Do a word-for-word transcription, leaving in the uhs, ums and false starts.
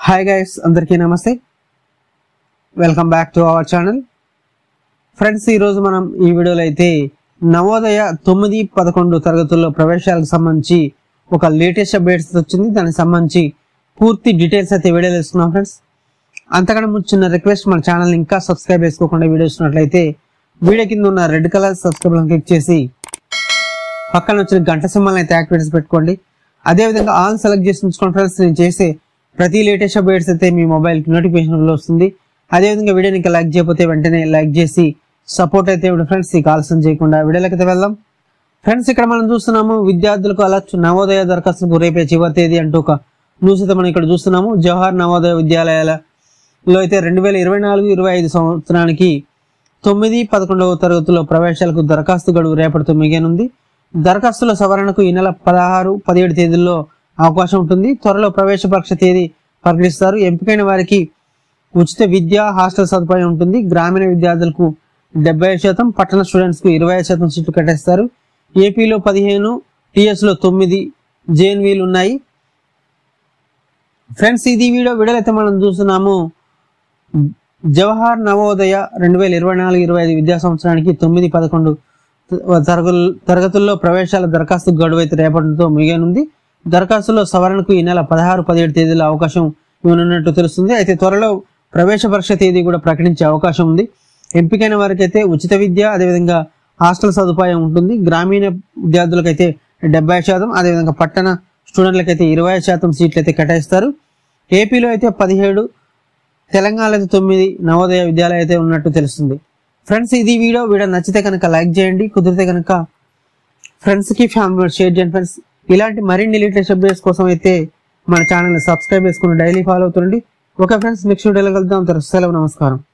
Hi guys, అందరికీ నమస్తే. Welcome back to our channel. Friends, ఈరోజు మనం ఈ వీడియోలో అయితే నవోదయ తొమ్మిది పదకొండు తరగతుల్లో ప్రవేశాలకు సంబంధించి ఒక లేటెస్ట్ అప్డేట్స్ వచ్చింది. దానికి సంబంధించి పూర్తి డీటెయిల్స్ అయితే వీడియోలో ఇస్తున్నాం. ఫ్రెండ్స్, అంతకన్నా ముందు చిన్న రిక్వెస్ట్, మన ఛానల్ని ఇంకా సబ్స్క్రైబ్ చేసుకోకుండా వీడియో ఇస్తున్నట్లయితే వీడియో కింద ఉన్న రెడ్ కలర్ సబ్స్క్రైబ్ క్లిక్ చేసి పక్కన వచ్చిన గంట సింబల్ని అయితే యాక్టివేట్ పెట్టుకోండి. అదేవిధంగా ఆల్ సెలెక్ట్ చేసి ఉంచుకోండి. ఫ్రెండ్స్, నేను చేసే ప్రతి లేటెస్ట్ అప్డేట్స్ అయితే మీ మొబైల్కి నోటిఫికేషన్ వస్తుంది. అదేవిధంగా వీడియోని ఇంకా లైక్ చేయకపోతే వెంటనే లైక్ చేసి సపోర్ట్ అయితే ఇవ్వండి. ఫ్రెండ్స్, ఇక ఆలస్యం చేయకుండా వీడియోలోకి అయితే వెళ్దాం. ఫ్రెండ్స్, ఇక్కడ మనం చూస్తున్నాము విద్యార్థులకు అలర్ట్, నవోదయ దరఖాస్తుకు రేపే చివరి తేదీ అంటూ ఒక న్యూస్ అయితే మనం ఇక్కడ చూస్తున్నాము. జవహర్ నవోదయ విద్యాలయాలలో అయితే రెండు వేల ఇరవై నాలుగు ఇరవై ఐదు సంవత్సరానికి తొమ్మిది పదకొండవ తరగతుల్లో ప్రవేశాలకు దరఖాస్తు గడువు రేపటితో మిగినుంది. దరఖాస్తుల సవరణకు ఈ నెల పదహారు పదిహేడు తేదీల్లో అవకాశం ఉంటుంది. త్వరలో ప్రవేశ పరీక్ష తేదీ ప్రకటిస్తారు. ఎంపికైన వారికి ఉచిత విద్య, హాస్టల్ సదుపాయం ఉంటుంది. గ్రామీణ విద్యార్థులకు డెబ్బై శాతం, పట్టణ స్టూడెంట్స్ కు ఇరవై ఐదు శాతం సీట్లు కేటాయిస్తారు. ఏపీలో పదిహేను, టిఎస్ లో తొమ్మిది జేఎన్వీలు ఉన్నాయి. ఫ్రెండ్స్, ఇది వీడియో వీడియోలో అయితే మనం చూస్తున్నాము. జవహర్ నవోదయ రెండు వేల ఇరవై నాలుగు ఇరవై ఐదు విద్యా సంవత్సరానికి తొమ్మిది పదకొండు తరగతుల్లో ప్రవేశాల దరఖాస్తు గడువు అయితే రేపటితో ముగియనుంది. దరఖాస్తులో సవరణకు ఈ నెల పదహారు పదిహేడు తేదీలో అవకాశం ఇవ్వనున్నట్టు తెలుస్తుంది. అయితే త్వరలో ప్రవేశ పరీక్ష తేదీ కూడా ప్రకటించే అవకాశం ఉంది. ఎంపికైన వారికి అయితే ఉచిత విద్య, అదేవిధంగా హాస్టల్ సదుపాయం ఉంటుంది. గ్రామీణ విద్యార్థులకైతే డెబ్బై శాతం, అదేవిధంగా పట్టణ స్టూడెంట్లకైతే ఇరవై శాతం సీట్లు అయితే కేటాయిస్తారు. ఏపీలో అయితే పదిహేడు, తెలంగాణలో అయితే తొమ్మిది నవోదయ విద్యాలయాలు అయితే ఉన్నట్టు తెలుస్తుంది. ఫ్రెండ్స్, ఇది వీడియో వీడియో నచ్చితే కనుక లైక్ చేయండి, కుదిరితే కనుక ఫ్రెండ్స్కి ఫ్యామిలీ షేర్ చేయండి. ఫ్రెండ్స్, ఇలాంటి మరిన్ని లేటెస్ట్ అప్డేట్స్ కోసం అయితే మన ఛానల్ని సబ్స్క్రైబ్ చేసుకుని డైలీ ఫాలో అవుతుండండి. ఓకే ఫ్రెండ్స్, నెక్స్ట్ వీడియోలో కలుద్దాం. సెలవు, నమస్కారం.